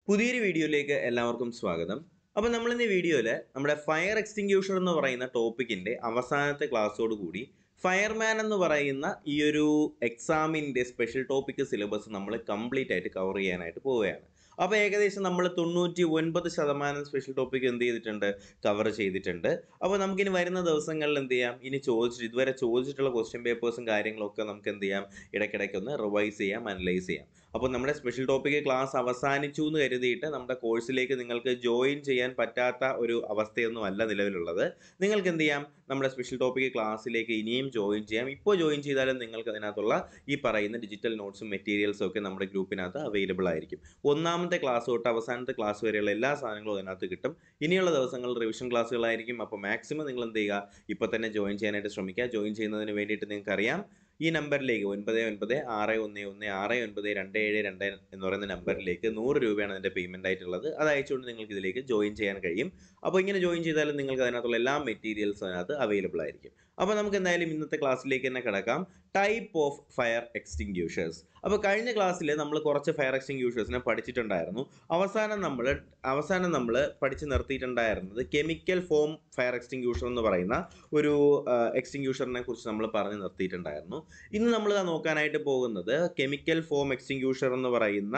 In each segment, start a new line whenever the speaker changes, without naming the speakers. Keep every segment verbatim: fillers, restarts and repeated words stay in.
പുതിയൊരു വീഡിയോയിലേക്ക് എല്ലാവർക്കും സ്വാഗതം. അപ്പോൾ നമ്മൾ ഇന്ന് ഈ വീഡിയോയിൽ നമ്മുടെ ഫയർ എക്സ്റ്റിങ്ക്യൂഷർ എന്ന് പറയുന്ന ടോപ്പിക്കിന്റെ അവസാനത്തെ ക്ലാസ്സോട് കൂടി ഫയർമാൻ എന്ന് പറയുന്ന ഈ ഒരു എക്സാമിന്റെ സ്പെഷ്യൽ ടോപ്പിക് സിലബസ് നമ്മൾ കംപ്ലീറ്റ് ആയിട്ട് കവർ ചെയ്യാനായിട്ട് പോവുകയാണ്. അപ്പോൾ ഏകദേശം നമ്മൾ തൊണ്ണൂറ്റി ഒൻപത് ശതമാനം സ്പെഷ്യൽ ടോപ്പിക് എന്ത് ചെയ്തിട്ടുണ്ട്, കവർ ചെയ്തിട്ടുണ്ട്. അപ്പോൾ നമുക്കിനി വരുന്ന ദിവസങ്ങളിൽ എന്ത് ചെയ്യാം, ഇനി ചോദിച്ചിട്ട് ഇതുവരെ ചോദിച്ചിട്ടുള്ള ക്വസ്റ്റ്യൻ പേപ്പേഴ്സും കാര്യങ്ങളൊക്കെ നമുക്ക് എന്ത് ചെയ്യാം, ഇടയ്ക്കിടയ്ക്ക് ഒന്ന് റിവൈസ് ചെയ്യാം, അനലൈസ് ചെയ്യാം. അപ്പോൾ നമ്മുടെ സ്പെഷ്യൽ ടോപ്പിക് ക്ലാസ് അവസാനിച്ചു എന്ന് കരുതിയിട്ട് നമ്മുടെ കോഴ്സിലേക്ക് നിങ്ങൾക്ക് ജോയിൻ ചെയ്യാൻ പറ്റാത്ത ഒരു അവസ്ഥയൊന്നും അല്ല നിലവിലുള്ളത്. നിങ്ങൾക്ക് എന്ത് ചെയ്യാം, നമ്മുടെ സ്പെഷ്യൽ ടോപ്പിക് ക്ലാസ്സിലേക്ക് ഇനിയും ജോയിൻ ചെയ്യാം. ഇപ്പോൾ ജോയിൻ ചെയ്താലും നിങ്ങൾക്ക് അതിനകത്തുള്ള ഈ പറയുന്ന ഡിജിറ്റൽ നോട്ട്സും മെറ്റീരിയൽസും ഒക്കെ നമ്മുടെ ഗ്രൂപ്പിനകത്ത് അവൈലബിൾ ആയിരിക്കും. ഒന്നാമത്തെ ക്ലാസ് തൊട്ട് അവസാനത്തെ ക്ലാസ് വരെയുള്ള എല്ലാ സാധനങ്ങളും അതിനകത്ത് കിട്ടും. ഇനിയുള്ള ദിവസങ്ങളിൽ റിവിഷൻ ക്ലാസ്സുകളായിരിക്കും. അപ്പോൾ മാക്സിമം നിങ്ങൾ എന്ത് ചെയ്യുക, ഇപ്പോൾ തന്നെ ജോയിൻ ചെയ്യാനായിട്ട് ശ്രമിക്കുക. ജോയിൻ ചെയ്യുന്നതിന് വേണ്ടിയിട്ട് നിങ്ങൾക്കറിയാം, ഈ നമ്പറിലേക്ക് ഒൻപത് ഒൻപത് ആറ് ഒന്ന് ഒന്ന് ആറ് ഒൻപത് രണ്ട് ഏഴ് രണ്ട് എന്ന് പറയുന്ന നമ്പറിലേക്ക് നൂറ് രൂപയാണ് അതിൻ്റെ പേയ്മെൻ്റ് ആയിട്ടുള്ളത്. അത് അയച്ചുകൊണ്ട് നിങ്ങൾക്ക് ഇതിലേക്ക് ജോയിൻ ചെയ്യാൻ കഴിയും. അപ്പോൾ ഇങ്ങനെ ജോയിൻ ചെയ്താലും നിങ്ങൾക്ക് അതിനകത്തുള്ള എല്ലാ മെറ്റീരിയൽസും അതിനകത്ത് അവൈലബിൾ ആയിരിക്കും. അപ്പോൾ നമുക്ക് എന്തായാലും ഇന്നത്തെ ക്ലാസ്സിലേക്ക് തന്നെ കിടക്കാം. Type of fire extinguishers. അപ്പോൾ കഴിഞ്ഞ ക്ലാസ്സിൽ നമ്മൾ കുറച്ച് ഫയർ എക്സ്റ്റിങ്ക്യൂഷേഴ്സിനെ പഠിച്ചിട്ടുണ്ടായിരുന്നു. അവസാനം നമ്മൾ അവസാനം നമ്മൾ പഠിച്ച് നിർത്തിയിട്ടുണ്ടായിരുന്നത് കെമിക്കൽ ഫോം ഫയർ എക്സ്റ്റിങ്ക്യൂഷർ എന്ന് പറയുന്ന ഒരു എക്സ്റ്റിങ്ക്യൂഷറിനെ കുറിച്ച് നമ്മൾ പറഞ്ഞ് നിർത്തിയിട്ടുണ്ടായിരുന്നു. ഇന്ന് നമ്മൾ നോക്കാനായിട്ട് പോകുന്നത് കെമിക്കൽ ഫോം എക്സ്റ്റിങ്ക്യൂഷർ എന്ന് പറയുന്ന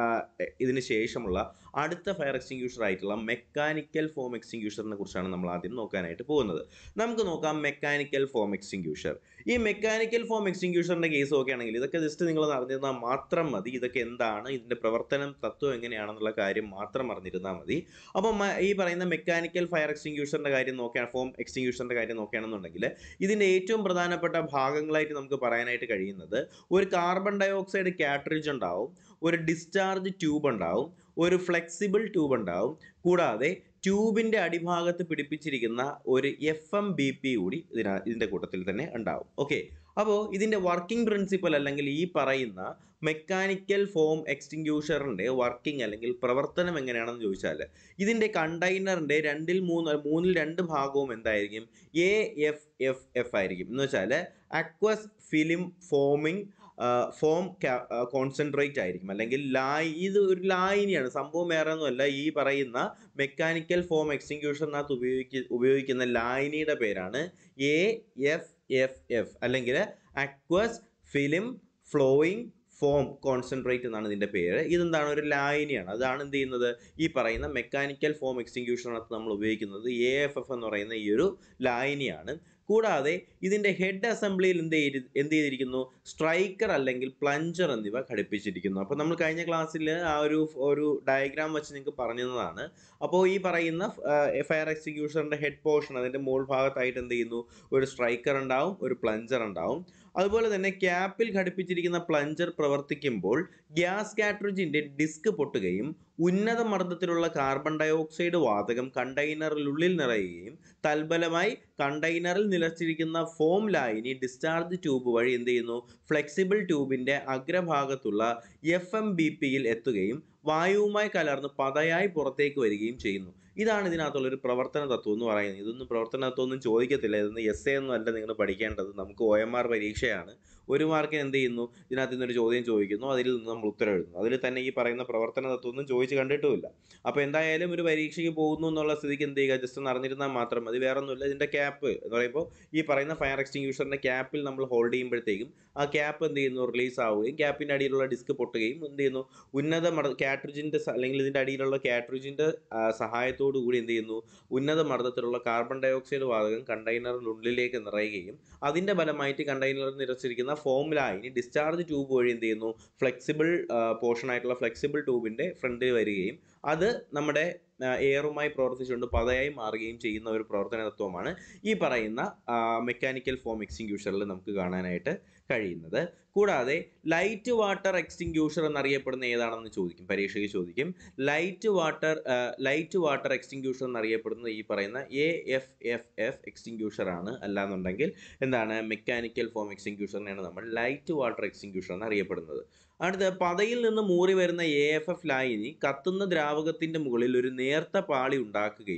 ഇതിന് ശേഷമുള്ള അടുത്ത ഫയർ എക്സ്റ്റിങ്ക്യൂഷർ ആയിട്ടുള്ള മെക്കാനിക്കൽ ഫോം എക്സ്റ്റിങ്ക്യൂഷറിനെ കുറിച്ചാണ് നമ്മൾ ആദ്യം നോക്കാനായിട്ട് പോകുന്നത്. നമുക്ക് നോക്കാം മെക്കാനിക്കൽ ഫോം എക്സ്റ്റിങ്ക്യൂഷർ. ഈ മെക്കാനിക്കൽ ഫോം എക്സ്റ്റിങ്ക്യൂഷറിന്റെ കേസ് നോക്കുകയാണെങ്കിൽ ഇതൊക്കെ ജസ്റ്റ് നിങ്ങൾ അറിഞ്ഞിരുന്നാൽ മാത്രം മതി. ഇതൊക്കെ എന്താണ്, ഇതിന്റെ പ്രവർത്തനം തത്വം എങ്ങനെയാണെന്നുള്ള കാര്യം മാത്രം അറിഞ്ഞിരുന്നാൽ മതി. അപ്പം ഈ പറയുന്ന മെക്കാനിക്കൽ ഫയർ എക്സ്റ്റിങ്ക്യൂഷറിന്റെ കാര്യം നോക്കുകയാണ് ഫോം എക്സ്റ്റിങ്ക്യൂഷറിന്റെ കാര്യം നോക്കുകയാണെന്നുണ്ടെങ്കിൽ ഇതിന്റെ ഏറ്റവും പ്രധാനപ്പെട്ട ഭാഗങ്ങളായിട്ട് നമുക്ക് പറയാനായിട്ട് കഴിയുന്നത് ഒരു കാർബൺ ഡൈ ഓക്സൈഡ് കാട്രിഡ്ജ് ഉണ്ടാവും, ഒരു ഡിസ്ചാർജ് ട്യൂബ് ഉണ്ടാവും, ഒരു ഫ്ലെക്സിബിൾ ട്യൂബ് ഉണ്ടാവും, കൂടാതെ ട്യൂബിൻ്റെ അടിഭാഗത്ത് പിടിപ്പിച്ചിരിക്കുന്ന ഒരു എഫ് എം ബി പി കൂടി ഇതിന ഇതിൻ്റെ കൂട്ടത്തിൽ തന്നെ ഉണ്ടാവും. ഓക്കെ, അപ്പോൾ ഇതിൻ്റെ വർക്കിംഗ് പ്രിൻസിപ്പൽ അല്ലെങ്കിൽ ഈ പറയുന്ന മെക്കാനിക്കൽ ഫോം എക്സ്റ്റിങ്ക്യൂഷറിൻ്റെ വർക്കിംഗ് അല്ലെങ്കിൽ പ്രവർത്തനം എങ്ങനെയാണെന്ന് ചോദിച്ചാൽ ഇതിൻ്റെ കണ്ടെയ്നറിൻ്റെ രണ്ടിൽ മൂന്ന് മൂന്നിൽ രണ്ട് ഭാഗവും എന്തായിരിക്കും, എ എഫ് എഫ് എഫ് ആയിരിക്കും. എന്ന് വെച്ചാൽ aqueous film forming foam concentrate ആയിരിക്കും, അല്ലെങ്കിൽ ലായ് ഇത് ഒരു ലായനിയാണ്. സംഭവം വേറെ ഒന്നുമല്ല, ഈ പറയുന്ന മെക്കാനിക്കൽ ഫോം എക്സ്റ്റിങ്ക്യൂഷറിനകത്ത് ഉപയോഗിക്ക ഉപയോഗിക്കുന്ന ലായനിയുടെ പേരാണ് എ എഫ് എഫ് എഫ് അല്ലെങ്കിൽ aqueous film flowing foam concentrate എന്നാണ് ഇതിൻ്റെ പേര്. ഇതെന്താണ്, ഒരു ലായനിയാണ്. അതാണ് എന്ത് ചെയ്യുന്നത്, ഈ പറയുന്ന മെക്കാനിക്കൽ ഫോം എക്സ്റ്റിങ്ക്യൂഷറിനകത്ത് നമ്മൾ ഉപയോഗിക്കുന്നത് എ എഫ് എഫ് എന്ന് പറയുന്ന ഈ ഒരു ലായനിയാണ്. കൂടാതെ ഇതിൻ്റെ ഹെഡ് അസംബ്ലിയിൽ എന്ത് ചെയ്ത് എന്ത് ചെയ്തിരിക്കുന്നു, സ്ട്രൈക്കർ അല്ലെങ്കിൽ പ്ലഞ്ചർ എന്നിവ ഘടിപ്പിച്ചിരിക്കുന്നു. അപ്പോൾ നമ്മൾ കഴിഞ്ഞ ക്ലാസ്സിൽ ആ ഒരു ഒരു ഡയഗ്രാം വെച്ച് നിങ്ങൾക്ക് പറഞ്ഞതാണ്. അപ്പോൾ ഈ പറയുന്ന ഫയർ എക്സ്റ്റിങ്ക്യൂഷറിൻ്റെ ഹെഡ് പോർഷൻ അതിൻ്റെ മുകൾ ഭാഗത്തായിട്ട് എന്ത് ചെയ്യുന്നു, ഒരു സ്ട്രൈക്കർ ഉണ്ടാവും, ഒരു പ്ലഞ്ചർ ഉണ്ടാവും. അതുപോലെ തന്നെ ക്യാപ്പിൽ ഘടിപ്പിച്ചിരിക്കുന്ന പ്ലഞ്ചർ പ്രവർത്തിക്കുമ്പോൾ ഗ്യാസ് കാട്രിഡ്ജിൻ്റെ ഡിസ്ക് പൊട്ടുകയും ഉന്നത മർദ്ദത്തിലുള്ള കാർബൺ ഡൈ ഓക്സൈഡ് വാതകം കണ്ടെയ്നറിനുള്ളിൽ നിറയുകയും തൽഫലമായി കണ്ടെയ്നറിൽ നിലച്ചിരിക്കുന്ന ഫോം ലായനി ഡിസ്ചാർജ് ട്യൂബ് വഴി എന്ത് ചെയ്യുന്നു, ഫ്ലെക്സിബിൾ ട്യൂബിൻ്റെ അഗ്രഭാഗത്തുള്ള എഫ് എം ബി പിയിൽ എത്തുകയും വായുവുമായി കലർന്ന് പതയായി പുറത്തേക്ക് വരികയും ചെയ്യുന്നു. ഇതാണ് ഇതിനകത്തുള്ളൊരു പ്രവർത്തന തത്വം എന്ന് പറയുന്നത്. ഇതൊന്നും പ്രവർത്തന തത്വം ഒന്നും ചോദിക്കത്തില്ല, ഇതൊന്നും എസ് എ ഒന്നും അല്ല നിങ്ങൾ പഠിക്കേണ്ടത്. നമുക്ക് ഒ എം ആർ പരീക്ഷയാണ്. ഒരു മാർക്കിന് എന്ത് ചെയ്യുന്നു, ഇതിനകത്ത് നിന്നൊരു ചോദ്യം ചോദിക്കുന്നു, അതിൽ നിന്ന് നമ്മൾ ഉത്തരം എഴുതുന്നു. അതിൽ തന്നെ ഈ പറയുന്ന പ്രവർത്തന തത്വം ഒന്നും ചോദിച്ച് കണ്ടിട്ടുമില്ല. അപ്പോൾ എന്തായാലും ഒരു പരീക്ഷയ്ക്ക് പോകുന്നു എന്നുള്ള സ്ഥിതിക്ക് എന്ത് ചെയ്യുക, ജസ്റ്റ് ഒന്ന് അറിഞ്ഞിരുന്നാൽ മാത്രം മതി. വേറെ ഒന്നുമില്ല. ഇതിൻ്റെ ക്യാപ്പ് എന്ന് പറയുമ്പോൾ ഈ പറയുന്ന ഫയർ എക്സ്റ്റിങ്ക്യൂഷറിൻ്റെ ക്യാപ്പിൽ നമ്മൾ ഹോൾഡ് ചെയ്യുമ്പോഴത്തേക്കും ആ ക്യാപ്പ് എന്ത് ചെയ്യുന്നു, റിലീസ് ആവുകയും ക്യാപ്പിൻ്റെ അടിയിലുള്ള ഡിസ്ക് പൊട്ടുകയും എന്ത് ചെയ്യുന്നു, ഉന്നത മർദ്ദ കാട്രിഡ്ജിൻ്റെ അല്ലെങ്കിൽ ഇതിൻ്റെ അടിയിലുള്ള കാട്രിഡ്ജിൻ്റെ സഹായത്തോടു കൂടി എന്ത് ചെയ്യുന്നു, ഉന്നത മർദ്ദത്തിലുള്ള കാർബൺ ഡൈ ഓക്സൈഡ് വാതകം കണ്ടെയ്നറിനുള്ളിലേക്ക് നിറയുകയും അതിൻ്റെ ഫലമായിട്ട് കണ്ടെയ്നറിൽ നിറച്ചിരിക്കുന്ന ഫോം ലായനി ഡിസ്ചാർജ് ട്യൂബ് വഴി എന്ത് ചെയ്യുന്നു, ഫ്ലെക്സിബിൾ പോർഷൻ ആയിട്ടുള്ള ഫ്ലെക്സിബിൾ ട്യൂബിൻ്റെ ഫ്രണ്ടിൽ വരികയും അത് നമ്മുടെ എയറുമായി പ്രവർത്തിച്ചുകൊണ്ട് പതയായി മാറുകയും ചെയ്യുന്ന ഒരു പ്രവർത്തന തത്വമാണ് ഈ പറയുന്ന മെക്കാനിക്കൽ ഫോം എക്സ്റ്റിങ്ക്യൂഷറിൽ നമുക്ക് കാണാനായിട്ട് കഴിയുന്നത്. കൂടാതെ ലൈറ്റ് വാട്ടർ എക്സ്റ്റിങ്ക്യൂഷർ എന്നറിയപ്പെടുന്ന ഏതാണെന്ന് ചോദിക്കും, പരീക്ഷയ്ക്ക് ചോദിക്കും. Light water light water extinguisher എന്നറിയപ്പെടുന്നത് ഈ പറയുന്ന A F F F extinguisher ആണ്. അല്ലാന്നുണ്ടെങ്കിൽ എന്താണ്, മെക്കാനിക്കൽ ഫോം എക്സ്റ്റിങ്ക്യൂഷറിനെയാണ് നമ്മൾ ലൈറ്റ് വാട്ടർ എക്സ്റ്റിങ്ക്യൂഷർ എന്നറിയപ്പെടുന്നത്. അടുത്ത പതയിൽ നിന്ന് മൂറി വരുന്ന എ എഫ് എഫ് ലായനി കത്തുന്ന ദ്രാവകത്തിൻ്റെ മുകളിൽ ഒരു നേർത്ത പാളി ഉണ്ടാക്കുകയും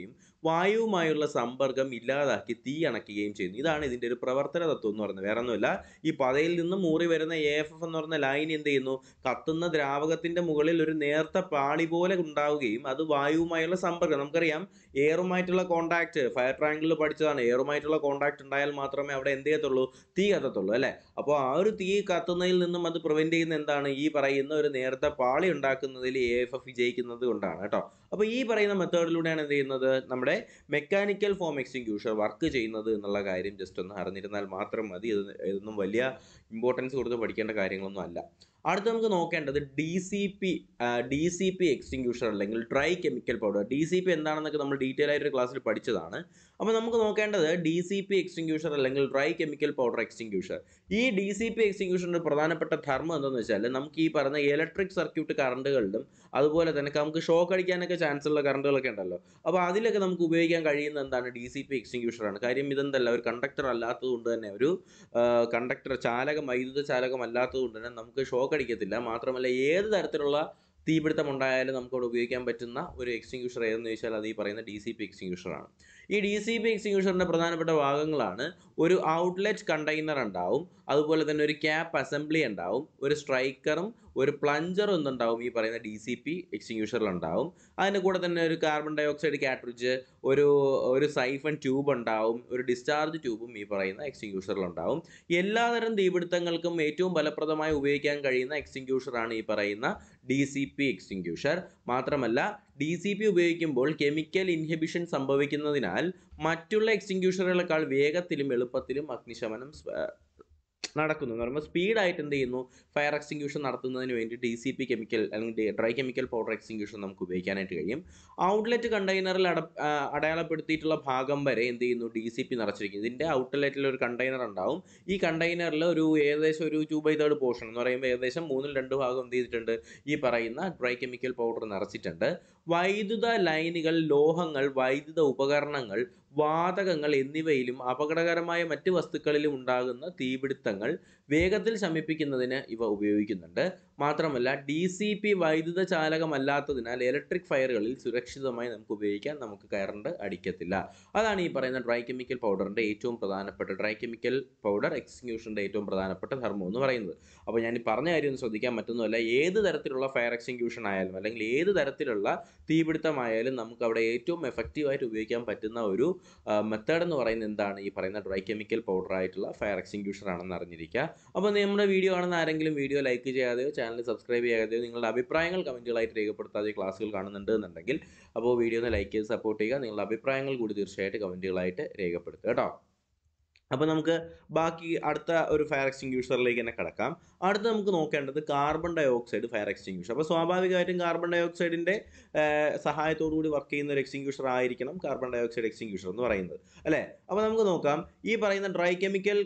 വായുവുമായുള്ള സമ്പർക്കം ഇല്ലാതാക്കി തീ അണയ്ക്കുകയും ചെയ്യുന്നു. ഇതാണ് ഇതിൻ്റെ ഒരു പ്രവർത്തന തത്വം എന്ന് പറയുന്നത്. വേറെ ഒന്നുമില്ല, ഈ പതയിൽ നിന്ന് മൂറി വരുന്ന എ എഫ് എഫ് എന്ന് പറയുന്ന ലൈൻ എന്ത് ചെയ്യുന്നു, കത്തുന്ന ദ്രാവകത്തിൻ്റെ മുകളിൽ ഒരു നേർത്ത പാളി പോലെ ഉണ്ടാവുകയും അത് വായുവുമായുള്ള സമ്പർക്കം, നമുക്കറിയാം എയറുമായിട്ടുള്ള കോൺടാക്ട് ഫയർ ട്രയാങ്കിളിൽ പഠിച്ചതാണ്, എയറുമായിട്ടുള്ള കോൺടാക്ട് ഉണ്ടായാൽ മാത്രമേ അവിടെ എന്ത് ചെയ്യത്തുള്ളൂ, തീ കത്തത്തുള്ളൂ അല്ലേ. അപ്പോൾ ആ ഒരു തീ കത്തുന്നതിൽ നിന്നും അത് പ്രിവെൻറ്റ് ചെയ്യുന്ന എന്താണ്, ഈ പറയുന്ന ഒരു നേരത്തെ പാളി ഉണ്ടാക്കുന്നതിൽ എ എഫ് എഫ് വിജയിക്കുന്നത് കൊണ്ടാണ് കേട്ടോ. അപ്പോൾ ഈ പറയുന്ന മെത്തേഡിലൂടെയാണ് എന്ത് ചെയ്യുന്നത്, നമ്മുടെ മെക്കാനിക്കൽ ഫോം എക്സ്റ്റിങ്ക്യൂഷർ വർക്ക് ചെയ്യുന്നത് എന്നുള്ള കാര്യം ജസ്റ്റ് ഒന്ന് അറിഞ്ഞിരുന്നാൽ മാത്രം മതി. ഇത് ഇതൊന്നും വലിയ ഇമ്പോർട്ടൻസ് കൊടുത്ത് പഠിക്കേണ്ട കാര്യങ്ങളൊന്നും അല്ല. അടുത്ത് നമുക്ക് നോക്കേണ്ടത് D C P D C P extinguisher അല്ലെങ്കിൽ dry chemical powder. D C P എന്താണെന്നൊക്കെ നമ്മൾ ഡീറ്റെയിൽ ആയിട്ട് ക്ലാസ്സിൽ പഠിച്ചതാണ്. അപ്പോൾ നമുക്ക് നോക്കേണ്ടത് ഡി സി പി എക്സ്റ്റിങ്ക്യൂഷർ അല്ലെങ്കിൽ ഡ്രൈ കെമിക്കൽ പൗഡർ എക്സ്റ്റിങ്ക്യൂഷർ. ഈ ഡി സി പി എക്സ്റ്റിങ്ക്യൂഷറിൻ്റെ പ്രധാനപ്പെട്ട ധർമ്മം എന്താണെന്ന് വെച്ചാൽ, നമുക്ക് ഈ പറയുന്ന ഇലക്ട്രിക് സർക്യൂട്ട് കറണ്ടുകളിലും അതുപോലെ തന്നെ നമുക്ക് ഷോക്ക് അടിക്കാനൊക്കെ ചാൻസ് ഉള്ള കറണ്ടുകളൊക്കെ ഉണ്ടല്ലോ, അപ്പോൾ അതിലൊക്കെ നമുക്ക് ഉപയോഗിക്കാൻ കഴിയുന്ന എന്താണ്, ഡി സി പി എക്സ്റ്റിങ്ക്യൂഷറാണ്. കാര്യം ഇതെന്തല്ല, ഒരു കണ്ടക്ടർ അല്ലാത്തത് കൊണ്ട് തന്നെ, ഒരു കണ്ടക്ടർ ചാലകം വൈദ്യുത ചാലകം അല്ലാത്തത് കൊണ്ട് തന്നെ നമുക്ക് ഷോക്ക് അടിക്കത്തില്ല. മാത്രമല്ല ഏത് തരത്തിലുള്ള തീപിടുത്തം ഉണ്ടായാലും നമുക്കവിടെ ഉപയോഗിക്കാൻ പറ്റുന്ന ഒരു എക്സ്റ്റിങ്ക്യൂഷർ ഏതെന്ന് ചോദിച്ചാൽ അത് ഈ പറയുന്ന ഡി സി പി എക്സ്റ്റിങ്ക്യൂഷറാണ്. ഈ ഡി സി പി എക്സ്റ്റിങ്ക്യൂഷറിൻ്റെ പ്രധാനപ്പെട്ട ഭാഗങ്ങളാണ്, ഒരു ഔട്ട്ലെറ്റ് കണ്ടെയ്നർ ഉണ്ടാവും, അതുപോലെ തന്നെ ഒരു ക്യാപ്പ് അസംബ്ലി ഉണ്ടാവും, ഒരു സ്ട്രൈക്കറും ഒരു പ്ലഞ്ചറും എന്തുണ്ടാവും, ഈ പറയുന്ന ഡി സി പി എക്സ്റ്റിങ്ക്യൂഷറിൽ ഉണ്ടാവും. അതിൻ്റെ കൂടെ തന്നെ ഒരു കാർബൺ ഡൈ ഓക്സൈഡ് കാട്രിഡ്ജ്, ഒരു ഒരു സൈഫൺ ട്യൂബ് ഉണ്ടാവും, ഒരു ഡിസ്ചാർജ് ട്യൂബും ഈ പറയുന്ന എക്സ്റ്റിങ്ക്യൂഷറിൽ ഉണ്ടാവും. എല്ലാതരം തീപിടുത്തങ്ങൾക്കും ഏറ്റവും ഫലപ്രദമായി ഉപയോഗിക്കാൻ കഴിയുന്ന എക്സ്റ്റിങ്ക്യൂഷറാണ് ഈ പറയുന്ന ഡി സി പി എക്സ്റ്റിങ്ക്യൂഷർ. മാത്രമല്ല ഡി സി പി ഉപയോഗിക്കുമ്പോൾ കെമിക്കൽ ഇൻഹിബിഷൻ സംഭവിക്കുന്നതിനാൽ മറ്റുള്ള എക്സ്റ്റിങ്ക്യൂഷറുകളെക്കാൾ വേഗത്തിലും എളുപ്പത്തിലും അഗ്നിശമനം നടക്കുന്നു എന്ന് പറയുമ്പോൾ സ്പീഡായിട്ട് എന്ത് ചെയ്യുന്നു, ഫയർ എക്സ്റ്റിങ്ക്യൂഷൻ നടത്തുന്നതിന് വേണ്ടി ഡി സി പി കെമിക്കൽ അല്ലെങ്കിൽ ഡ്രൈ കെമിക്കൽ പൗഡർ എക്സ്റ്റിങ്ക്യൂഷൻ നമുക്ക് ഉപയോഗിക്കാനായിട്ട് കഴിയും. ഔട്ട്ലെറ്റ് കണ്ടെയ്നറിൽ അട അടയാളപ്പെടുത്തിയിട്ടുള്ള ഭാഗം വരെ എന്ത് ചെയ്യുന്നു, ഡി സി പി നിറച്ചിരിക്കും. ഇതിൻ്റെ ഔട്ട്ലെറ്റിൽ ഒരു കണ്ടെയ്നർ ഉണ്ടാവും. ഈ കണ്ടെയ്നറിൽ ഒരു ഏകദേശം ഒരു ടു ബൈ തേർഡ് പോർഷൻ എന്ന് പറയുമ്പോൾ ഏകദേശം മൂന്നിൽ രണ്ട് ഭാഗം എന്ത് ചെയ്തിട്ടുണ്ട്, ഈ പറയുന്ന ഡ്രൈ കെമിക്കൽ പൗഡർ നിറച്ചിട്ടുണ്ട്. വൈദ്യുത ലൈനുകൾ, ലോഹങ്ങൾ, വൈദ്യുത ഉപകരണങ്ങൾ, വാതകങ്ങൾ എന്നിവയിലും അപകടകരമായ മറ്റ് വസ്തുക്കളിലും ഉണ്ടാകുന്ന തീപിടുത്തങ്ങൾ വേഗത്തിൽ ശമിപ്പിക്കുന്നതിന് ഇവ ഉപയോഗിക്കുന്നുണ്ട്. മാത്രമല്ല ഡി സി പി വൈദ്യുത ചാലകമല്ലാത്തതിനാൽ ഇലക്ട്രിക് ഫയറുകളിൽ സുരക്ഷിതമായി നമുക്ക് ഉപയോഗിക്കാൻ നമുക്ക് കറണ്ട് അടിക്കത്തില്ല. അതാണ് ഈ പറയുന്ന ഡ്രൈ കെമിക്കൽ പൗഡറിൻ്റെ ഏറ്റവും പ്രധാനപ്പെട്ട ഡ്രൈ കെമിക്കൽ പൗഡർ എക്സ്റ്റിങ്ക്യൂഷറിൻ്റെ ഏറ്റവും പ്രധാനപ്പെട്ട ധർമ്മം എന്ന് പറയുന്നത്. അപ്പോൾ ഞാൻ ഈ പറഞ്ഞ കാര്യം ഒന്ന് ശ്രദ്ധിക്കാൻ പറ്റുന്നതല്ല, ഏത് തരത്തിലുള്ള ഫയർ എക്സ്റ്റിങ്ക്യൂഷൻ ആയാലും അല്ലെങ്കിൽ ഏത് തരത്തിലുള്ള തീപിടുത്തമായാലും നമുക്ക് അവിടെ ഏറ്റവും എഫക്റ്റീവായിട്ട് ഉപയോഗിക്കാൻ പറ്റുന്ന ഒരു മെത്തേഡ് എന്ന് പറയുന്നത് എന്താണ്, ഈ പറയുന്ന ഡ്രൈ കെമിക്കൽ പൗഡർ ആയിട്ടുള്ള ഫയർ എക്സ്റ്റിങ്ക്യൂഷർ ആണെന്ന് അറിഞ്ഞിരിക്കുക. അപ്പോൾ നമ്മുടെ വീഡിയോ കാണുന്ന ആരെങ്കിലും വീഡിയോ ലൈക്ക് ചെയ്യാതെയോ ചാനൽ സബ്സ്ക്രൈബ് ചെയ്യാതെയോ നിങ്ങളുടെ അഭിപ്രായങ്ങൾ കമൻറ്റുകളായിട്ട് രേഖപ്പെടുത്താതെ ക്ലാസ്സുകൾ കാണുന്നുണ്ട് എന്നുണ്ടെങ്കിൽ അപ്പോൾ വീഡിയോ ഒന്ന് ലൈക്ക് ചെയ്ത് സപ്പോർട്ട് ചെയ്യുക. നിങ്ങളുടെ അഭിപ്രായങ്ങൾ കൂടി തീർച്ചയായിട്ടും കമൻറ്റുകളായിട്ട് രേഖപ്പെടുത്തുക കേട്ടോ. അപ്പോൾ നമുക്ക് ബാക്കി അടുത്ത ഒരു ഫയർ എക്സ്റ്റിങ്ക്യൂഷറിലേക്ക് തന്നെ കിടക്കാം. അടുത്ത് നമുക്ക് നോക്കേണ്ടത് carbon dioxide fire extinguisher. അപ്പോൾ സ്വാഭാവികമായിട്ടും കാർബൺ ഡൈ ഓക്സൈഡിൻ്റെ സഹായത്തോടു കൂടി വർക്ക് ചെയ്യുന്ന ഒരു എക്സ്റ്റിങ്ക്യൂഷർ ആയിരിക്കണം കാർബൺ ഡൈ ഓക്സൈഡ് എക്സ്റ്റിങ്ക്യൂഷർ എന്ന് പറയുന്നത് അല്ലേ. അപ്പോൾ നമുക്ക് നോക്കാം, ഈ പറയുന്ന ഡ്രൈ കെമിക്കൽ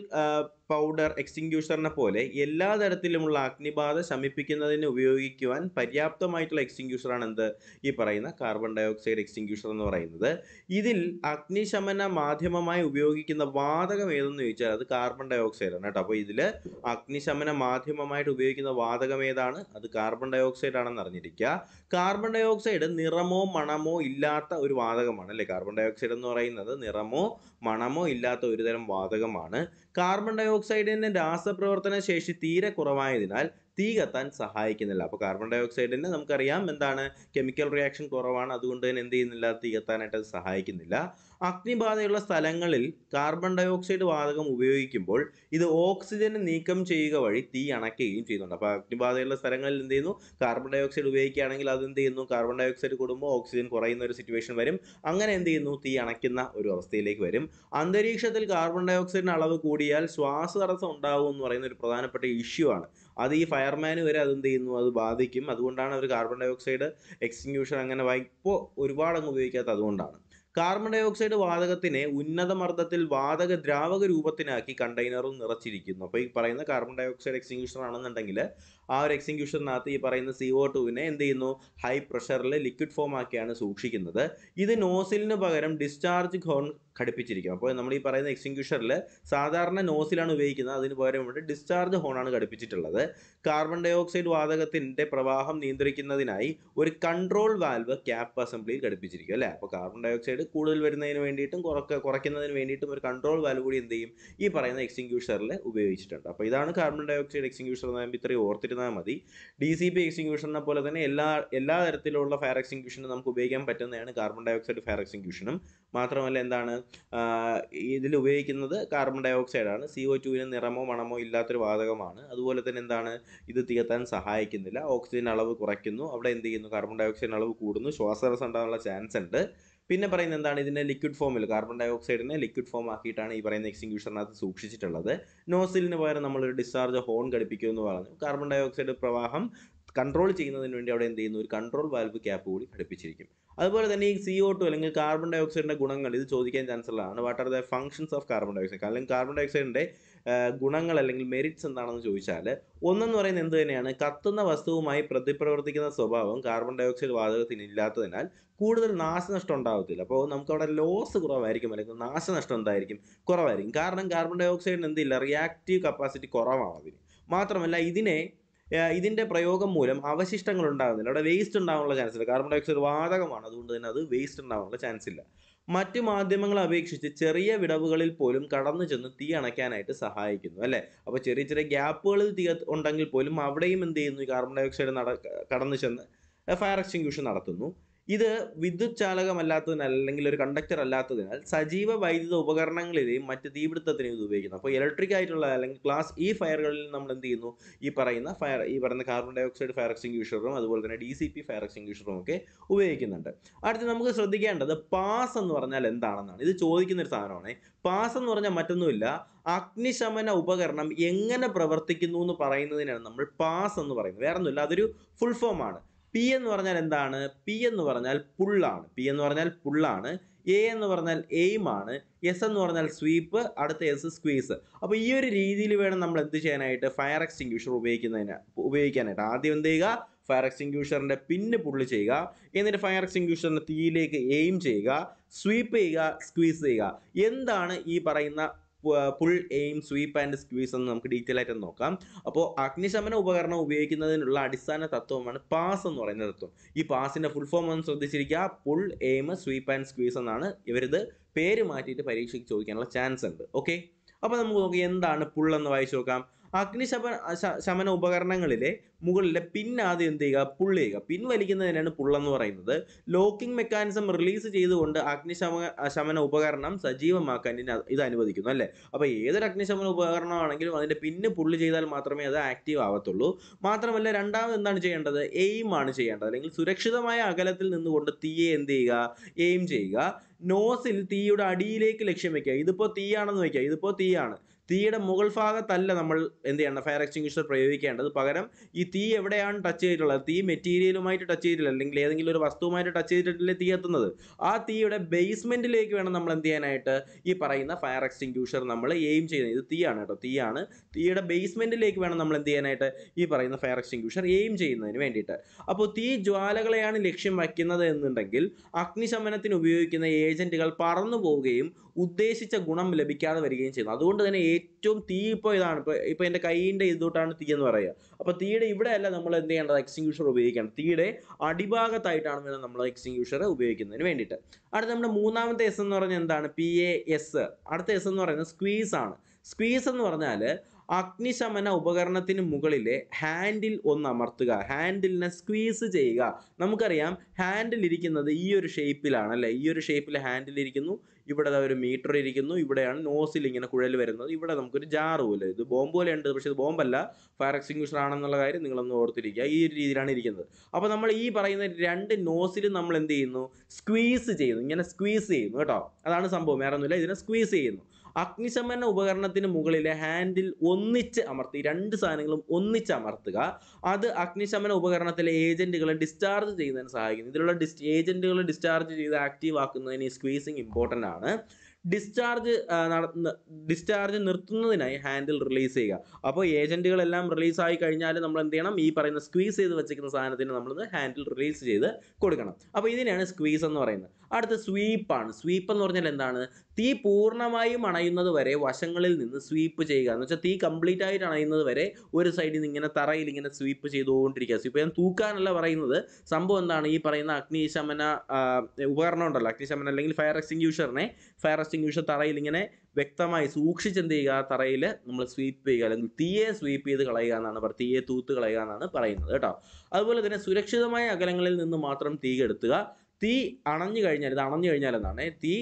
പൗഡർ എക്സ്റ്റിങ്ക്യൂഷറിനെ പോലെ എല്ലാ തരത്തിലുമുള്ള അഗ്നിബാധ ശമിപ്പിക്കുന്നതിന് ഉപയോഗിക്കുവാൻ പര്യാപ്തമായിട്ടുള്ള എക്സ്റ്റിങ്ക്യൂഷറാണ് എന്ത്, ഈ പറയുന്ന കാർബൺ ഡൈ ഓക്സൈഡ് എക്സ്റ്റിങ്ക്യൂഷർ എന്ന് പറയുന്നത്. ഇതിൽ അഗ്നിശമന മാധ്യമമായി ഉപയോഗിക്കുന്ന വാതകം ഏതെന്ന് ചോദിച്ചാൽ അത് കാർബൺ ഡൈ ഓക്സൈഡ് ആണ് കേട്ടോ. അപ്പോൾ ഇതിൽ അഗ്നിശമന മാധ്യമമായിട്ട് ഉപയോഗിക്കുന്ന വാതകം ഏതാണ്, അത് കാർബൺ ഡൈ ഓക്സൈഡ് ആണെന്ന് അറിഞ്ഞിരിക്കുക. കാർബൺ ഡൈ ഓക്സൈഡ് നിറമോ മണമോ ഇല്ലാത്ത ഒരു വാതകമാണ് അല്ലേ. കാർബൺ ഡൈ ഓക്സൈഡ് എന്ന് പറയുന്നത് നിറമോ മണമോ ഇല്ലാത്ത ഒരു തരം വാതകമാണ്. കാർബൺ ഡൈ ഓക്സൈഡിന് രാസപ്രവർത്തന ശേഷി തീരെ കുറവായതിനാൽ തീ കത്താൻ സഹായിക്കുന്നില്ല. അപ്പോൾ കാർബൺ ഡൈ ഓക്സൈഡിന് നമുക്കറിയാം എന്താണ്, കെമിക്കൽ റിയാക്ഷൻ കുറവാണ്, അതുകൊണ്ട് തന്നെ എന്ത് ചെയ്യുന്നില്ല, തീ കത്താനായിട്ട് അത് സഹായിക്കുന്നില്ല. അഗ്നിബാധയുള്ള സ്ഥലങ്ങളിൽ കാർബൺ ഡൈ ഓക്സൈഡ് വാതകം ഉപയോഗിക്കുമ്പോൾ ഇത് ഓക്സിജൻ നീക്കം ചെയ്യുക വഴി തീ അണയ്ക്കുകയും ചെയ്യുന്നുണ്ട്. അപ്പോൾ അഗ്നിബാധയുള്ള സ്ഥലങ്ങളിൽ എന്ത് ചെയ്യുന്നു, കാർബൺ ഡൈ ഓക്സൈഡ് ഉപയോഗിക്കുകയാണെങ്കിൽ അത് എന്ത് ചെയ്യുന്നു, കാർബൺ ഡൈ ഓക്സൈഡ് കൂടുമ്പോൾ ഓക്സിജൻ കുറയുന്ന ഒരു സിറ്റുവേഷൻ വരും. അങ്ങനെ എന്ത് ചെയ്യുന്നു, തീ അണയ്ക്കുന്ന ഒരു അവസ്ഥയിലേക്ക് വരും. അന്തരീക്ഷത്തിൽ കാർബൺ ഡൈ ഓക്സൈഡിൻ്റെ അളവ് കൂടിയാൽ ശ്വാസതടസ്സം ഉണ്ടാകും എന്ന് പറയുന്ന ഒരു പ്രധാനപ്പെട്ട ഇഷ്യൂ ആണ്. അത് ഈ ഫയർമാന് വരെ അതെന്ത് ചെയ്യുന്നു, അത് ബാധിക്കും. അതുകൊണ്ടാണ് അവർ കാർബൺ ഡൈ ഓക്സൈഡ് എക്സ്റ്റിങ്ക്യൂഷർ അങ്ങനെ ഇപ്പോൾ ഒരുപാടങ്ങ് ഉപയോഗിക്കാത്ത അതുകൊണ്ടാണ്. കാർബൺ ഡൈ ഓക്സൈഡ് വാതകത്തിനെ ഉന്നത മർദ്ദത്തിൽ വാതക ദ്രാവക രൂപത്തിനാക്കി കണ്ടെയ്നറും നിറച്ചിരിക്കുന്നു. അപ്പോൾ ഈ പറയുന്ന കാർബൺ ഡൈ ഓക്സൈഡ് എക്സ്റ്റിങ്ക്യൂഷർ ആണെന്നുണ്ടെങ്കിൽ ആ ഒരു എക്സ്റ്റിങ്ക്യൂഷറിനകത്ത് ഈ പറയുന്ന സി ഒ ടുവിനെ എന്ത് ചെയ്യുന്നു, ഹൈ പ്രഷറിൽ ലിക്വിഡ് ഫോം ആക്കിയാണ് സൂക്ഷിക്കുന്നത്. ഇത് നോസിലിന് പകരം ഡിസ്ചാർജ് ഹോൺ ഘടിപ്പിച്ചിരിക്കും. അപ്പോൾ നമ്മൾ ഈ പറയുന്ന എക്സ്റ്റിങ്ക്യൂഷറിൽ സാധാരണ നോസിലാണ് ഉപയോഗിക്കുന്നത്, അതിന് പകരം ഇവിടെ ഡിസ്ചാർജ് ഹോണാണ് ഘടിപ്പിച്ചിട്ടുള്ളത്. കാർബൺ ഡൈ ഓക്സൈഡ് വാതകത്തിൻ്റെ പ്രവാഹം നിയന്ത്രിക്കുന്നതിനായി ഒരു കൺട്രോൾ വാൽവ് ക്യാപ്പ് അസംബ്ലിയിൽ ഘടിപ്പിച്ചിരിക്കും അല്ലേ. അപ്പോൾ കാർബൺ ഡൈ ഓക്സൈഡ് കൂടുതൽ വരുന്നതിന് വേണ്ടിയിട്ടും കുറക്ക കുറയ്ക്കുന്നതിന് വേണ്ടിയിട്ടും ഒരു കൺട്രോൾ വാൽവ് കൂടി എന്ത് ചെയ്യും, ഈ പറയുന്ന എക്സ്റ്റിങ്ക്യൂഷറിൽ ഉപയോഗിച്ചിട്ടുണ്ട്. അപ്പോൾ ഇതാണ് കാർബൺ ഡൈ ഓക്സൈഡ് എക്സ്റ്റിങ്ക്യൂഷർ എന്ന് പറയുമ്പോൾ ഇത്രയും ഓർത്തിരുന്നാൽ മതി. ഡി സി പി എക്സ്റ്റിങ്ക്യൂഷറിനെ പോലെ തന്നെ എല്ലാ എല്ലാ തരത്തിലുള്ള ഫയർ എക്സ്റ്റിങ്ക്യൂഷനും നമുക്ക് ഉപയോഗിക്കാൻ പറ്റുന്നതാണ് കാർബൺ ഡൈ ഓക്സൈഡ് ഫയർ എക്സ്റ്റിങ്ക്യൂഷനും. മാത്രമല്ല എന്താണ് ഇതിൽ ഉപയോഗിക്കുന്നത് കാർബൺ ഡൈ ഓക്സൈഡാണ്. സി ഒ ടുവിന് നിറമോ മണമോ ഇല്ലാത്തൊരു വാതകമാണ്. അതുപോലെ തന്നെ എന്താണ് ഇത് തീർത്താൻ സഹായിക്കുന്നില്ല, ഓക്സിജൻ അളവ് കുറയ്ക്കുന്നു. അവിടെ എന്ത് ചെയ്യുന്നു, കാർബൺ ഡൈ ഓക്സൈഡിന് അളവ് കൂടുന്നു, ശ്വാസതടസ്സം ഉണ്ടാകാനുള്ള ചാൻസ് ഉണ്ട്. പിന്നെ പറയുന്നത് എന്താണ്, ഇതിനെ ലിക്വിഡ് ഫോമിൽ കാർബൺ ഡൈ ഓക്സൈഡിനെ ലിക്വിഡ് ഫോം ആക്കിയിട്ടാണ് ഈ പറയുന്ന എക്സ്റ്റിങ്ക്യൂഷറിനകത്ത് സൂക്ഷിച്ചിട്ടുള്ളത്. നോസിലിന് പകരം നമ്മളൊരു ഡിസ്ചാർജ് ഹോൺ ഘടിപ്പിക്കുമെന്ന് പറഞ്ഞു. കാർബൺ ഡൈ ഓക്സൈഡ് പ്രവാഹം കൺട്രോൾ ചെയ്യുന്നതിന് വേണ്ടി അവിടെ എന്ത് ചെയ്യുന്നു, ഒരു കൺട്രോൾ വാൽവ് ക്യാപ്പ് കൂടി ഘടിപ്പിച്ചിരിക്കും. അതുപോലെ തന്നെ ഈ സി ഒ ടു അല്ലെങ്കിൽ കാർബൺ ഡൈ ഓക്സൈഡിൻ്റെ ഗുണങ്ങൾ ഇത് ചോദിക്കാൻ ചാൻസ് ഉള്ളതാണ്. What are the functions of carbon dioxide, അല്ലെങ്കിൽ കാർബൺ ഡൈ ഓക്സൈഡിൻ്റെ ഗുണങ്ങൾ അല്ലെങ്കിൽ മെറിറ്റ്സ് എന്താണെന്ന് ചോദിച്ചാൽ, ഒന്നെന്ന് പറയുന്നത് എന്ത് തന്നെയാണ്, കത്തുന്ന വസ്തുവുമായി പ്രതിപ്രവർത്തിക്കുന്ന സ്വഭാവം കാർബൺ ഡൈ ഓക്സൈഡ് വാതകത്തിന് ഇല്ലാത്തതിനാൽ കൂടുതൽ നാശനഷ്ടം ഉണ്ടാകത്തില്ല. അപ്പോൾ നമുക്കവിടെ ലോസ് കുറവായിരിക്കും, അല്ലെങ്കിൽ നാശനഷ്ടം എന്തായിരിക്കും, കുറവായിരിക്കും. കാരണം കാർബൺ ഡൈ ഓക്സൈഡിന് എന്തില്ല, റിയാക്റ്റീവ് കപ്പാസിറ്റി കുറവാണ് അതിന്. മാത്രമല്ല ഇതിനെ ഇതിൻ്റെ പ്രയോഗം മൂലം അവശിഷ്ടങ്ങൾ ഉണ്ടാകുന്നില്ല, അവിടെ വേസ്റ്റ് ഉണ്ടാകാനുള്ള ചാൻസ് ഇല്ല. കാർബൺ ഡൈ ഓക്സൈഡ് വാതകമാണ്, അതുകൊണ്ട് തന്നെ അത് വേസ്റ്റ് ഉണ്ടാകാനുള്ള ചാൻസ് ഇല്ല. മറ്റു മാധ്യമങ്ങളെ അപേക്ഷിച്ച് ചെറിയ വിടവുകളിൽ പോലും കടന്നു ചെന്ന് തീ അണയ്ക്കാനായിട്ട് സഹായിക്കുന്നു അല്ലേ. അപ്പോൾ ചെറിയ ചെറിയ ഗ്യാപ്പുകളിൽ തീ ഉണ്ടെങ്കിൽ പോലും അവിടെയും എന്ത് ചെയ്യുന്നു, ഈ കാർബൺ ഡൈ ഓക്സൈഡ് നട കടന്നു ചെന്ന് ഫയർ എക്സ്റ്റിങ്ക്യൂഷൻ നടത്തുന്നു. ഇത് വിദ്യുത് ചാലകമല്ലാത്തതിനാൽ അല്ലെങ്കിൽ ഒരു കണ്ടക്ടർ അല്ലാത്തതിനാൽ സജീവ വൈദ്യുത ഉപകരണങ്ങളിലെയും മറ്റ് തീപിടുത്തത്തിനും ഇത് ഉപയോഗിക്കുന്നു. അപ്പോൾ ഇലക്ട്രിക് ആയിട്ടുള്ള അല്ലെങ്കിൽ ക്ലാസ് ഇ ഫയറുകളിൽ നമ്മൾ എന്ത് ചെയ്യുന്നു, ഈ പറയുന്ന ഫയർ ഈ പറയുന്ന കാർബൺ ഡൈ ഓക്സൈഡ് ഫയർ എക്സ്റ്റിങ്ക്യൂഷറും അതുപോലെ തന്നെ ഡി സി പി ഫയർ എക്സ്റ്റിങ്ക്യൂഷറും ഒക്കെ ഉപയോഗിക്കുന്നുണ്ട്. അടുത്ത് നമുക്ക് ശ്രദ്ധിക്കേണ്ടത് പാസ് എന്ന് പറഞ്ഞാൽ എന്താണെന്നാണ്. ഇത് ചോദിക്കുന്ന ഒരു സാധനമാണ്. പാസ് എന്ന് പറഞ്ഞാൽ മറ്റൊന്നുമില്ല, അഗ്നിശമന ഉപകരണം എങ്ങനെ പ്രവർത്തിക്കുന്നു എന്ന് പറയുന്നതിനാണ് നമ്മൾ പാസ് എന്ന് പറയുന്നത്. വേറെ ഒന്നുമില്ല, അതൊരു ഫുൾ ഫോം ആണ്. പി എന്ന് പറഞ്ഞാൽ എന്താണ്, പി എന്ന് പറഞ്ഞാൽ പുള്ളാണ്, പി എന്ന് പറഞ്ഞാൽ പുള്ളാണ്. എ എന്ന് പറഞ്ഞാൽ എയിം ആണ്. എസ് എന്ന് പറഞ്ഞാൽ സ്വീപ്പ്, അടുത്ത എസ് സ്ക്വീസ്. അപ്പോൾ ഈ ഒരു രീതിയിൽ വേണം നമ്മൾ എന്ത് ചെയ്യാനായിട്ട്, ഫയർ എക്സ്റ്റിങ്ക്യൂഷർ ഉപയോഗിക്കുന്നതിന് ഉപയോഗിക്കാനായിട്ട്. ആദ്യം എന്ത് ചെയ്യുക, ഫയർ എക്സ്റ്റിങ്ക്യൂഷറിൻ്റെ പിന്ന് പുള്ള് ചെയ്യുക, എന്നിട്ട് ഫയർ എക്സ്റ്റിങ്ക്യൂഷറിൻ്റെ തീയിലേക്ക് എയിം ചെയ്യുക, സ്വീപ്പ് ചെയ്യുക, സ്ക്വീസ് ചെയ്യുക. എന്താണ് ഈ പറയുന്ന pull, aim, sweep and squeeze എന്ന് നമുക്ക് ഡീറ്റെയിൽ ആയിട്ട് നോക്കാം. അപ്പോൾ അഗ്നിശമന ഉപകരണം ഉപയോഗിക്കുന്നതിനുള്ള അടിസ്ഥാന തത്വമാണ് പാസ് എന്ന് പറയുന്ന തത്വം. ഈ പാസിൻ്റെ ഫുൾ ഫോം ഒന്ന് ശ്രദ്ധിച്ചിരിക്കുക, pull, aim, sweep and squeeze എന്നാണ്. ഇവരിത് പേര് മാറ്റിയിട്ട് പരീക്ഷയ്ക്ക് ചോദിക്കാനുള്ള ചാൻസ് ഉണ്ട്. ഓക്കെ, അപ്പോൾ നമുക്ക് നോക്കി എന്താണ് പുൾ എന്ന് വായിച്ചു നോക്കാം. അഗ്നിശമന ശമന ഉപകരണങ്ങളിലെ മുകളിലെ പിൻ ആദ്യം എന്ത് ചെയ്യുക, പുൾ ചെയ്യുക. പിൻ വലിക്കുന്നതിനാണ് പുള്ളെന്ന് പറയുന്നത്. ലോക്കിംഗ് മെക്കാനിസം റിലീസ് ചെയ്തുകൊണ്ട് അഗ്നിശമന ശമന ഉപകരണം സജീവമാക്കാൻ ഇത് അനുവദിക്കുന്നു അല്ലേ. അപ്പോൾ ഏതൊരു അഗ്നിശമന ഉപകരണമാണെങ്കിലും അതിൻ്റെ പിന്ന് പുള്ള് ചെയ്താൽ മാത്രമേ അത് ആക്റ്റീവ് ആവത്തുള്ളൂ. മാത്രമല്ല രണ്ടാമത് എന്താണ് ചെയ്യേണ്ടത്, എയിം ആണ് ചെയ്യേണ്ടത്, അല്ലെങ്കിൽ സുരക്ഷിതമായ അകലത്തിൽ നിന്നുകൊണ്ട് തീയെ എന്ത് ചെയ്യുക, എയിം ചെയ്യുക. നോസിൽ തീയുടെ അടിയിലേക്ക് ലക്ഷ്യം വയ്ക്കുക. ഇതിപ്പോൾ തീയാണെന്ന് വയ്ക്കുക, ഇതിപ്പോൾ തീയാണ്. തീയുടെ മുകൾ ഭാഗത്തല്ല നമ്മൾ എന്ത് ചെയ്യേണ്ടത്, ഫയർ എക്സ്റ്റിങ്ക്യൂഷർ പ്രയോഗിക്കേണ്ടത്. പകരം ഈ തീ എവിടെയാണ് ടച്ച് ചെയ്തിട്ടുള്ളത്, തീ മെറ്റീരിയലുമായിട്ട് ടച്ച് ചെയ്തിട്ടില്ല, അല്ലെങ്കിൽ ഏതെങ്കിലും ഒരു വസ്തുവുമായിട്ട് ടച്ച് ചെയ്തിട്ടില്ലേ തീ എത്തുന്നത്, ആ തീയുടെ ബേസ്മെൻറ്റിലേക്ക് വേണം നമ്മൾ എന്ത് ചെയ്യാനായിട്ട്, ഈ പറയുന്ന ഫയർ എക്സ്റ്റിങ്ക്യൂഷർ നമ്മൾ എയിം ചെയ്യുന്നത്. ഇത് തീയാണ് കേട്ടോ, തീയാണ്. തീയുടെ ബേസ്മെൻറ്റിലേക്ക് വേണം നമ്മൾ എന്ത് ചെയ്യാനായിട്ട്, ഈ പറയുന്ന ഫയർ എക്സ്റ്റിങ്ക്യൂഷർ എയിം ചെയ്യുന്നതിന് വേണ്ടിയിട്ട്. അപ്പോൾ തീ ജ്വാലകളെയാണ് ലക്ഷ്യം വയ്ക്കുന്നത് എന്നുണ്ടെങ്കിൽ അഗ്നിശമനത്തിന് ഉപയോഗിക്കുന്ന ഏജന്റുകൾ പറന്നു പോവുകയും ഉദ്ദേശിച്ച ഗുണം ലഭിക്കാതെ വരികയും ചെയ്യുന്നു. അതുകൊണ്ട് തന്നെ ഏറ്റവും തീ ഇപ്പോൾ ഇതാണ്, ഇപ്പോൾ ഇപ്പോൾ എൻ്റെ കൈയിൻ്റെ ഇതോട്ടാണ് തീ എന്ന് പറയുക. അപ്പോൾ തീയുടെ ഇവിടെയല്ല നമ്മൾ എന്ത് ചെയ്യേണ്ടത്, എക്സ്റ്റിങ്ക്യൂഷർ ഉപയോഗിക്കണം. തീയുടെ അടിഭാഗത്തായിട്ടാണ് വേണം നമ്മൾ എക്സ്റ്റിങ്ക്യൂഷർ ഉപയോഗിക്കുന്നതിന് വേണ്ടിയിട്ട്. അടുത്ത നമ്മുടെ മൂന്നാമത്തെ എസ് എന്ന് പറഞ്ഞാൽ എന്താണ്, പി എ എസ്. അടുത്ത എസ് എന്ന് പറയുന്നത് സ്ക്വീസ് ആണ്. സ്ക്വീസ് എന്ന് പറഞ്ഞാൽ അഗ്നിശമന ഉപകരണത്തിന് മുകളിലെ ഹാൻഡിൽ ഒന്ന് അമർത്തുക, ഹാൻഡിലിനെ സ്ക്വീസ് ചെയ്യുക. നമുക്കറിയാം ഹാൻഡിൽ ഇരിക്കുന്നത് ഈ ഒരു ഷേപ്പിലാണ് അല്ലേ, ഈ ഒരു ഷേപ്പിൽ ഹാൻഡിൽ ഇരിക്കുന്നു. ഇവിടെ ഒരു മീറ്റർ ഇരിക്കുന്നു, ഇവിടെയാണ് നോസിൽ ഇങ്ങനെ കുഴൽ വരുന്നത്, ഇവിടെ നമുക്കൊരു ജാറ് പോലെ, ഇത് ബോംബ് പോലെ ഉണ്ട്, പക്ഷേ ഇത് ബോംബല്ല, ഫയർ എക്സ്റ്റിങ്ക്യൂഷർ ആണെന്നുള്ള കാര്യം നിങ്ങളൊന്ന് ഓർത്തിരിക്കുക. ഈ ഒരു രീതിയിലാണ് ഇരിക്കുന്നത്. അപ്പോൾ നമ്മൾ ഈ പറയുന്ന രണ്ട് നോസിലും നമ്മൾ എന്ത് ചെയ്യുന്നു, സ്ക്വീസ് ചെയ്യുന്നു, ഇങ്ങനെ സ്ക്വീസ് ചെയ്യുന്നു കേട്ടോ. അതാണ് സംഭവം, വേറെ ഒന്നുമില്ല, ഇതിനെ സ്ക്വീസ് ചെയ്യുന്നു. അഗ്നിശമന ഉപകരണത്തിന് മുകളിലെ ഹാൻഡിൽ ഒന്നിച്ച് അമർത്തി, രണ്ട് സാധനങ്ങളും ഒന്നിച്ച് അമർത്തുക. അത് അഗ്നിശമന ഉപകരണത്തിലെ ഏജന്റുകളെ ഡിസ്ചാർജ് ചെയ്യുന്നതിന് സഹായിക്കുന്നു. ഇതിലുള്ള ഡിസ് ഏജന്റുകളെ ഡിസ്ചാർജ് ചെയ്ത് ആക്റ്റീവ് ആക്കുന്നതിന് ഈ സ്ക്വീസിങ് ഇമ്പോർട്ടൻ്റ് ആണ്. ഡിസ്ചാർജ് ഡിസ്ചാർജ് നിർത്തുന്നതിനായി ഹാൻഡിൽ റിലീസ് ചെയ്യുക. അപ്പോൾ ഏജന്റുകളെല്ലാം റിലീസായി കഴിഞ്ഞാൽ നമ്മൾ എന്ത് ചെയ്യണം? ഈ പറയുന്ന സ്ക്വീസ് ചെയ്ത് വെച്ചിരിക്കുന്ന സാധനത്തിന് നമ്മൾ ഹാൻഡിൽ റിലീസ് ചെയ്ത് കൊടുക്കണം. അപ്പോൾ ഇതിനെയാണ് സ്ക്വീസ് എന്ന് പറയുന്നത്. അടുത്ത സ്വീപ്പാണ്. സ്വീപ്പ് എന്ന് പറഞ്ഞാൽ എന്താണ്? തീ പൂർണ്ണമായും അണയുന്നത് വരെ വശങ്ങളിൽ നിന്ന് സ്വീപ്പ് ചെയ്യുക എന്ന് വെച്ചാൽ തീ കംപ്ലീറ്റ് ആയിട്ട് അണയുന്നത് വരെ ഒരു സൈഡിൽ നിന്ന് ഇങ്ങനെ തറയിൽ ഇങ്ങനെ സ്വീപ്പ് ചെയ്തുകൊണ്ടിരിക്കുക. സ്വീപ്പ് ഞാൻ തൂക്കാനല്ല പറയുന്നത്. സംഭവം എന്താണ്? ഈ പറയുന്ന അഗ്നിശമന ഉപകരണം ഉണ്ടല്ലോ, അഗ്നിശമന അല്ലെങ്കിൽ ഫയർ എക്സ്റ്റിങ്ക്യൂഷറിനെ ഫയർ എക്സ്റ്റിങ്ക്യൂഷർ തറയിൽ ഇങ്ങനെ വ്യക്തമായി സൂക്ഷിച്ച് എന്ത് ചെയ്യുക? തറയിൽ നമ്മൾ സ്വീപ്പ് ചെയ്യുക അല്ലെങ്കിൽ തീയെ സ്വീപ്പ് ചെയ്ത് കളയുക എന്നാണ് പറയുക. തീയെ തൂത്ത് കളയുക എന്നാണ് പറയുന്നത് കേട്ടോ. അതുപോലെ തന്നെ സുരക്ഷിതമായ അകലങ്ങളിൽ നിന്ന് മാത്രം തീ കെടുത്തുക. തീ അണഞ്ഞു കഴിഞ്ഞാൽ ഇത് അണഞ്ഞു കഴിഞ്ഞാൽ എന്നാണ് തീ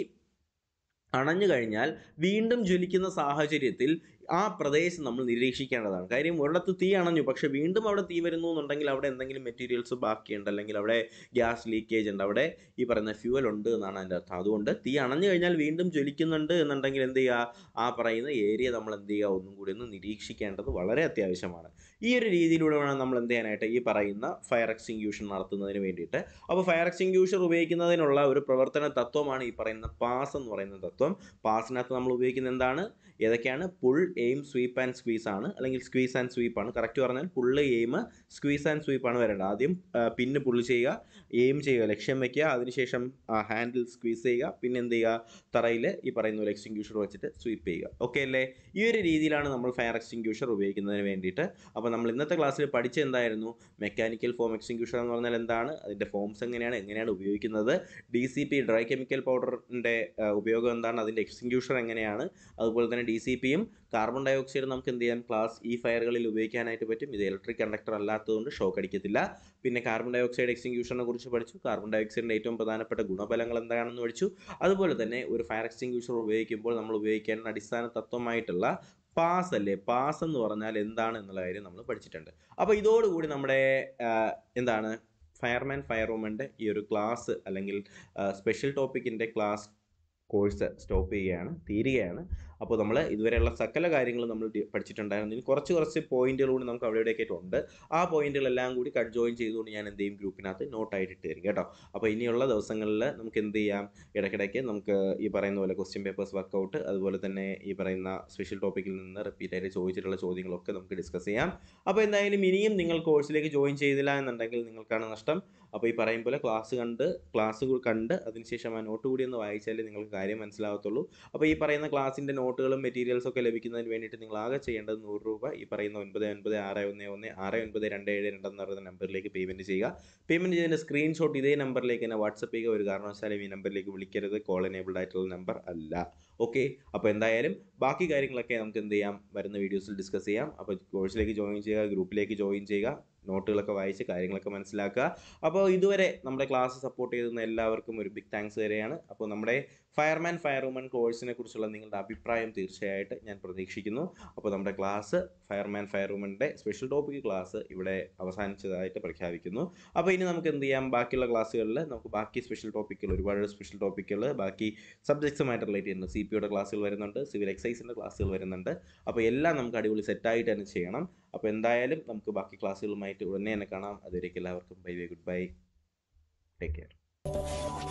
അണഞ്ഞു കഴിഞ്ഞാൽ വീണ്ടും ജ്വലിക്കുന്ന സാഹചര്യത്തിൽ ആ പ്രദേശം നമ്മൾ നിരീക്ഷിക്കേണ്ടതാണ്. കാര്യം ഒരിടത്ത് തീ അണഞ്ഞു, പക്ഷെ വീണ്ടും അവിടെ തീ വരുന്നു എന്നുണ്ടെങ്കിൽ അവിടെ എന്തെങ്കിലും മെറ്റീരിയൽസ് ബാക്കിയുണ്ട്, അല്ലെങ്കിൽ അവിടെ ഗ്യാസ് ലീക്കേജ് ഉണ്ട്, അവിടെ ഈ പറയുന്ന ഫ്യൂവൽ ഉണ്ട് എന്നാണ് അതിൻ്റെ അർത്ഥം. അതുകൊണ്ട് തീ അണഞ്ഞു കഴിഞ്ഞാൽ വീണ്ടും ജ്വലിക്കുന്നുണ്ട് എന്നുണ്ടെങ്കിൽ എന്ത് ചെയ്യുക? ആ പറയുന്ന ഏരിയ നമ്മൾ എന്ത് ചെയ്യുക? ഒന്നും കൂടി ഒന്ന് നിരീക്ഷിക്കേണ്ടത് വളരെ അത്യാവശ്യമാണ്. ഈ ഒരു രീതിയിലൂടെ വേണം നമ്മൾ എന്ത് ചെയ്യാനായിട്ട്? ഈ പറയുന്ന ഫയർ എക്സ്റ്റിങ്ക്യൂഷൻ നടത്തുന്നതിന് വേണ്ടിയിട്ട്. അപ്പോൾ ഫയർ എക്സ്റ്റിങ്ക്യൂഷർ ഉപയോഗിക്കുന്നതിനുള്ള ഒരു പ്രവർത്തന തത്വമാണ് ഈ പറയുന്ന പാസ് എന്ന് പറയുന്ന തത്വം. പാസിനകത്ത് നമ്മൾ ഉപയോഗിക്കുന്നത് എന്താണ്? ഏതൊക്കെയാണ്? Pull, aim, sweep and squeeze ആണ്, അല്ലെങ്കിൽ സ്ക്വീസ് ആൻഡ് സ്വീപ്പ് ആണ്. കറക്റ്റ് പറഞ്ഞാൽ pull, aim, squeeze and sweep ആണ് വരേണ്ടത്. ആദ്യം പിന്ന് പുള്ള് ചെയ്യുക, എയിം ചെയ്യുക, ലക്ഷ്യം വയ്ക്കുക, അതിനുശേഷം ഹാൻഡിൽ സ്ക്വീസ് ചെയ്യുക, പിന്നെ എന്ത് ചെയ്യുക? തറയിൽ ഈ പറയുന്ന ഒരു എക്സ്റ്റിങ്ക്യൂഷർ വെച്ചിട്ട് സ്വീപ്പ് ചെയ്യുക. ഓക്കെ അല്ലേ? ഈ ഒരു രീതിയിലാണ് നമ്മൾ ഫയർ എക്സ്റ്റിങ്ക്യൂഷർ ഉപയോഗിക്കുന്നതിന് വേണ്ടിയിട്ട്. അപ്പോൾ നമ്മൾ ഇന്നത്തെ ക്ലാസ്സിൽ പഠിച്ച എന്തായിരുന്നു? മെക്കാനിക്കൽ ഫോം എക്സ്റ്റിങ്ക്യൂഷർ എന്ന് പറഞ്ഞാൽ എന്താണ്, അതിൻ്റെ ഫോംസ് എങ്ങനെയാണ്, എങ്ങനെയാണ് ഉപയോഗിക്കുന്നത്, D C P dry chemical പൗഡറിൻ്റെ ഉപയോഗം എന്താണ്, അതിൻ്റെ എക്സ്റ്റിങ്ക്യൂഷർ എങ്ങനെയാണ്, അതുപോലെ തന്നെ ഡി സി പിയും കാർബൺ ഡൈ ഓക്സൈഡ് നമുക്ക് എന്ത് ചെയ്യാൻ? ക്ലാസ് ഈ ഫയറുകളിൽ ഉപയോഗിക്കാനായിട്ട് പറ്റും. ഇത് ഇലക്ട്രിക് കണ്ടക്ടർ അല്ലാത്തതുകൊണ്ട് ഷോക്ക് അടിക്കത്തില്ല. പിന്നെ കാർബൺ ഡൈ ഓക്സൈഡ് എക്സ്റ്റിങ്ക്യൂഷറിനെ കുറിച്ച് പഠിച്ചു. കാർബൺ ഡൈ ഓക്സൈഡിൻ്റെ ഏറ്റവും പ്രധാനപ്പെട്ട ഗുണഫലങ്ങൾ എന്താണെന്ന് പഠിച്ചു. അതുപോലെ തന്നെ ഒരു ഫയർ എക്സ്റ്റിങ്ക്യൂഷർ ഉപയോഗിക്കുമ്പോൾ നമ്മൾ ഉപയോഗിക്കേണ്ട അടിസ്ഥാന തത്വമായിട്ടുള്ള പാസ് അല്ലേ, പാസ് എന്ന് പറഞ്ഞാൽ എന്താണ് എന്നുള്ള കാര്യം നമ്മൾ പഠിച്ചിട്ടുണ്ട്. അപ്പോൾ ഇതോടുകൂടി നമ്മുടെ എന്താണ് ഫയർമാൻ ഫയർവുമൻ്റെ ഈ ഒരു ക്ലാസ് അല്ലെങ്കിൽ സ്പെഷ്യൽ ടോപ്പിക്കിൻ്റെ ക്ലാസ് കോഴ്സ് സ്റ്റോപ്പ് ചെയ്യുകയാണ്, തീരുകയാണ്. അപ്പോൾ നമ്മൾ ഇതുവരെയുള്ള സകല കാര്യങ്ങളും നമ്മൾ പഠിച്ചിട്ടുണ്ടായിരുന്നു. ഇനി കുറച്ച് കുറച്ച് പോയിന്റുകൾ കൂടി നമുക്ക് അവിടെ ഇവിടെയൊക്കെ ഉണ്ട്. ആ പോയിന്റുകളെല്ലാം കൂടി കട്ട് ജോയിൻ ചെയ്തുകൊണ്ട് ഞാൻ എന്ത് ചെയ്യും? ഗ്രൂപ്പിനകത്ത് നോട്ടായിട്ട് ഇട്ട് തരും കേട്ടോ. അപ്പോൾ ഇനിയുള്ള ദിവസങ്ങളിൽ നമുക്ക് എന്ത് ചെയ്യാം? ഇടയ്ക്കിടയ്ക്ക് നമുക്ക് ഈ പറയുന്ന പോലെ ക്വസ്റ്റ്യൻ പേപ്പേഴ്സ് വർക്കൗട്ട്, അതുപോലെ തന്നെ ഈ പറയുന്ന സ്പെഷ്യൽ ടോപ്പിക്കിൽ നിന്ന് റിപ്പീറ്റ് ആയിട്ട് ചോദിച്ചിട്ടുള്ള ചോദ്യങ്ങളൊക്കെ നമുക്ക് ഡിസ്കസ് ചെയ്യാം. അപ്പോൾ എന്തായാലും ഇനിയും നിങ്ങൾ കോഴ്സിലേക്ക് ജോയിൻ ചെയ്തില്ല എന്നുണ്ടെങ്കിൽ നിങ്ങൾക്കാണ് നഷ്ടം. അപ്പോൾ ഈ പറയും പോലെ ക്ലാസ് കണ്ട് ക്ലാസ് കണ്ട് അതിനുശേഷം ആ നോട്ട് കൂടി ഒന്ന് വായിച്ചാലേ നിങ്ങൾക്ക് കാര്യം മനസ്സിലാകത്തുള്ളൂ. അപ്പോൾ ഈ പറയുന്ന ക്ലാസ്സിൻ്റെ നോട്ടുകളും മെറ്റീരിയൽസും ഒക്കെ ലഭിക്കുന്നതിന് വേണ്ടിയിട്ട് നിങ്ങൾ ആകെ ചെയ്യേണ്ടത് നൂറ് രൂപ ഈ പറയുന്ന ഒൻപത് ഒൻപത് ആറ് ഒന്ന് ഒന്ന് ആറ് ഒൻപത് രണ്ട് ഏഴ് രണ്ട് എന്ന് പറയുന്ന നമ്പറിലേക്ക് പേയ്മെൻറ്റ് ചെയ്യുക. പേയ്മെൻറ്റ് ചെയ്തതിൻ്റെ സ്ക്രീൻഷോട്ട് ഇതേ നമ്പറിലേക്ക് തന്നെ വാട്സപ്പ് ചെയ്യുക. ഒരു കാരണവശാലും ഈ നമ്പറിലേക്ക് വിളിക്കരുത്, കോൾ എനേബിൾഡ് ആയിട്ടുള്ള നമ്പർ അല്ല. ഓക്കെ, അപ്പോൾ എന്തായാലും ബാക്കി കാര്യങ്ങളൊക്കെ നമുക്ക് എന്ത് ചെയ്യാം? വരുന്ന വീഡിയോസിൽ ഡിസ്കസ് ചെയ്യാം. അപ്പോൾ കോഴ്സിലേക്ക് ജോയിൻ ചെയ്യുക, ഗ്രൂപ്പിലേക്ക് ജോയിൻ ചെയ്യുക, നോട്ടുകളൊക്കെ വായിച്ച് കാര്യങ്ങളൊക്കെ മനസ്സിലാക്കുക. അപ്പോൾ ഇതുവരെ നമ്മുടെ ക്ലാസ് സപ്പോർട്ട് ചെയ്തിരുന്ന എല്ലാവർക്കും ഒരു ബിഗ് താങ്ക്സ് തരെയാണ്. അപ്പോൾ നമ്മുടെ ഫയർമാൻ ഫയർവുമൻ കോഴ്സിനെ കുറിച്ചുള്ള നിങ്ങളുടെ അഭിപ്രായം തീർച്ചയായിട്ട് ഞാൻ പ്രതീക്ഷിക്കുന്നു. അപ്പോൾ നമ്മുടെ ക്ലാസ് ഫയർമാൻ ഫയർവുമൻ്റെ സ്പെഷ്യൽ ടോപ്പിക് ക്ലാസ് ഇവിടെ അവസാനിച്ചതായിട്ട് പ്രഖ്യാപിക്കുന്നു. അപ്പോൾ ഇനി നമുക്ക് എന്ത് ചെയ്യാം? ബാക്കിയുള്ള ക്ലാസ്സുകളിൽ നമുക്ക് ബാക്കി സ്പെഷ്യൽ ടോപ്പിക്കുകൾ, ഒരുപാട് സ്പെഷ്യൽ ടോപ്പിക്കുകൾ ബാക്കി സബ്ജക്ട്സുമായിട്ട് റിലേറ്റ് ചെയ്യുന്നുണ്ട്. സി പി യുടെ ക്ലാസ്സുകൾ വരുന്നുണ്ട്, സിവിൽ എക്സൈസിൻ്റെ ക്ലാസ്സുകൾ വരുന്നുണ്ട്. അപ്പോൾ എല്ലാം നമുക്ക് അടിപൊളി സെറ്റായിട്ട് തന്നെ ചെയ്യണം. അപ്പോൾ എന്തായാലും നമുക്ക് ബാക്കി ക്ലാസ്സുകളുമായിട്ട് ഉടനെ തന്നെ കാണാം. അതുവരേക്കും എല്ലാവർക്കും bye bye, goodbye, take care.